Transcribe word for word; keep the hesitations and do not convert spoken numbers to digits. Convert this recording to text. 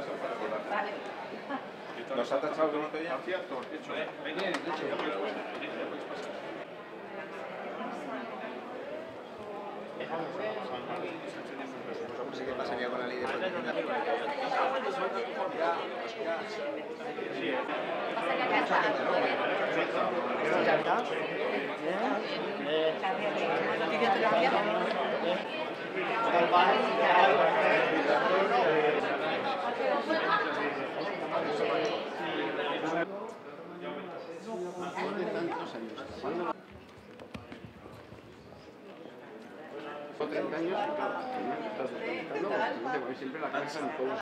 Vale. ¿Nos ha tachado que no te oía? Cierto, hecho. No sé qué pasaría con la ley de treinta años, claro, estás buscando, siempre la cabeza en todo.